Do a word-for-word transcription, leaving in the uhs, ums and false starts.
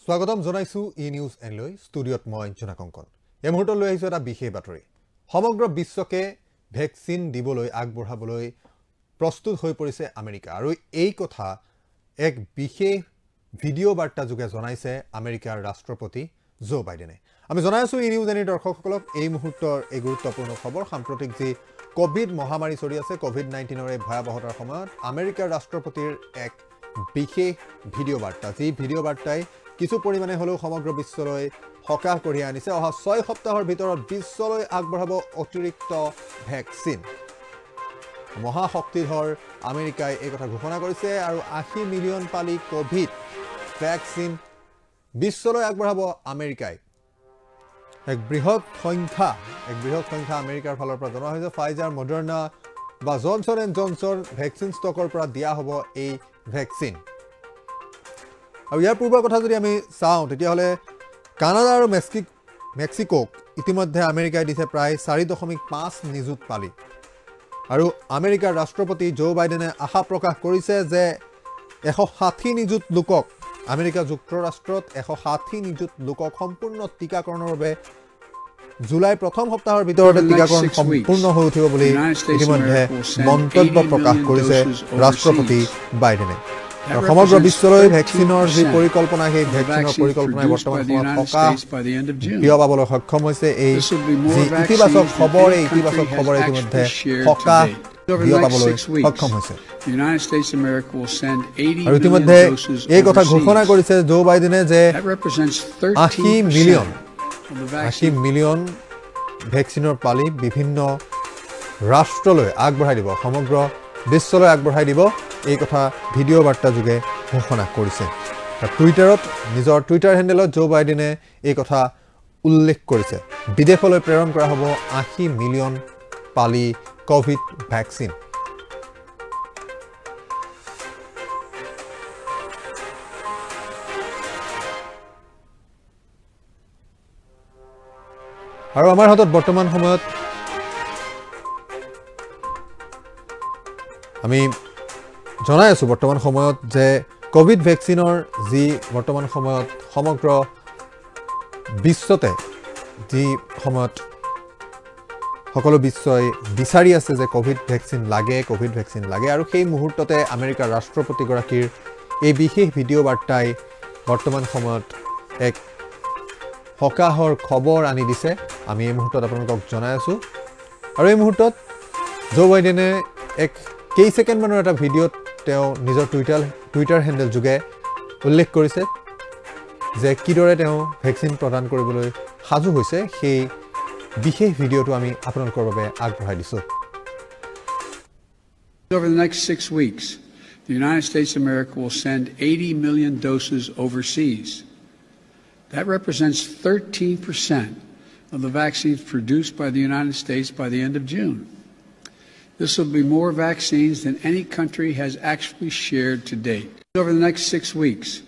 স্বাগতম জনাইছো ই নিউজ এনলৈ ষ্টুডিঅত মই অঞ্জনা কংকন এই মুহূৰ্তত লৈ আহিছো এটা বিশেষ বাতৰি সমগ্ৰ বিশ্বকে ভ্যাকচিন দিবলৈ আগবঢ়াবলৈ প্ৰস্তুত হৈ পৰিছে আমেৰিকা আৰু এই কথা এক বিশেষ ভিডিও বাৰ্তা যোগে জনাইছে আমেৰিকাৰ ৰাষ্ট্ৰপতি জো বাইডেনে আমি জনাইছো ই নিউজ এনিৰ দৰ্শকসকলক এই মুহূৰ্তৰ এই গুৰুত্বপূৰ্ণ খবৰ সাম্প্ৰতিক যি কোভিড মহামাৰী চলি আছে কোভিড নাইনটিন ৰ ভয়াবহতাৰ সময়ত আমেৰিকাৰ ৰাষ্ট্ৰপতিৰ এক বিশেষ ভিডিও বাৰ্তা যি ভিডিও বাৰ্তাই কিছু পৰিমাণে হলেও সমগ্ৰ বিশ্বলৈ হকাহ কঢ়িয়াই আনিছে অহা ছয় সপ্তাহৰ ভিতৰত বিশ্বলৈ আগবঢ়াব অতিৰিক্ত ভ্যাকচিন মহাশক্তিধৰ আমেৰিকাই এই কথা ঘোষণা কৰিছে আৰু আশী মিলিয়ন পালি কোভিড ভ্যাকচিন বিশ্বলৈ আগবঢ়াব আমেৰিকাই এক বৃহৎ সংখ্যা এক বৃহৎ সংখ্যা আমেৰিকাৰ ফালৰ পৰা জনোৱা হৈছে ফাইজাৰ মডাৰ্না বা জনসন এণ্ড জনসন ভ্যাকচিন ষ্টকৰ পৰা দিয়া হ'ব এই ভ্যাকচিন আৰু ইয়াৰ পূৰ্বৰ কথা যদি আমি চাওঁ তেতিয়াহলে কানাডা আৰু মেক্সিকোক ইতিমধ্যে আমেৰিকাই দিছে প্ৰায় চাৰি দশমিক পাঁচ নিযুত পালি আৰু আমেৰিকাৰ ৰাষ্ট্ৰপতি জো বাইডেনে আশা প্ৰকাশ কৰিছে যে এশ ষাঠি নিযুত লোকক আমেৰিকা যুক্তৰাষ্ট্ৰত এশ ষাঠি নিযুত লোকক সম্পূৰ্ণ টিকাকৰণৰ বাবে জুলাই প্ৰথম সপ্তাহৰ ভিতৰতে টিকাকৰণ সম্পূৰ্ণ হৈ উঠিব বুলি ইতিমধ্যে মন্তব্য প্ৰকাশ কৰিছে ৰাষ্ট্ৰপতি বাইডেনে সমগ্ৰ বিশ্বলৈ ভ্যাকচিনৰ যি পৰিকল্পনা সেই ভ্যাকচিনৰ পৰিকল্পনাই বৰ্তমান সময়ত সকাহ বিয়পাবলৈ সক্ষম হৈছে এই যি ইতিবাচক খবৰ এই ইতিবাচক খবৰ ইতিমধ্যে সকাহ বিয়পাবলৈ সক্ষম হৈছে আৰু ইতিমধ্যে এই কথা ঘোষণা কৰিছে জো বাইডেনে যে আশী মিলিয়ন আশী মিলিয়ন ভ্যাকচিনৰ পালি বিভিন্ন ৰাষ্ট্ৰলৈ আগবঢ়াই দিব সমগ্ৰ বিশ্বলৈ আগবঢ়াই দিব এই কথা ভিডিও বাৰ্তা যোগে ঘোষণা কৰিছে টুইটাৰত নিজৰ টুইটাৰ হেণ্ডেলত জো বাইডেনে এই কথা উল্লেখ কৰিছে বিদেশলৈ প্ৰেৰণ কৰা হ'ব আশী মিলিয়ন পালি কোভিড ভ্যাকচিন আৰু আমাৰ হাতত বৰ্তমান সময়ত আমি জনাই আছো বৰ্তমান সময়ত যে কোভিড ভ্যাকচিনৰ যি বৰ্তমান সময়ত সমগ্ৰ বিশ্বতে যি সময়ত সকলো বিশ্বই বিচাৰি আছে যে কোভিড ভ্যাকচিন লাগে কোভিড ভ্যাকচিন লাগে আৰু সেই মুহূৰ্ততে আমেৰিকাৰ ৰাষ্ট্ৰপতিগৰাকীৰ এই বিশেষ ভিডিও বাৰ্তাই বৰ্তমান সময়ত এক হকাহৰ খবৰ আনি দিছে আমি এই মুহূৰ্তত আপোনালোকক জনাই আছো আৰু এই মুহূৰ্তত জো বাইডেনে এক কেই সেকেন্ড মানৰ এটা ভিডিঅ'ত তেওঁ নিজৰ টুইটাৰ টুইটাৰ হেণ্ডেল যোগে উল্লেখ কৰিছে যে কিদৰে তেওঁ ভ্যাকচিন প্ৰদান কৰিবলৈ সাজু হৈছে সেই বিশেষ ভিডিঅ'টো আমি আপোনালোকৰ বাবে আগবঢ়াই দিছো Over the next six weeks, the United States of America will send eighty million doses overseas. That represents thirteen percent of the vaccines produced by the United States by the end of June. This will be more vaccines than any country has actually shared to date. Over the next six weeks,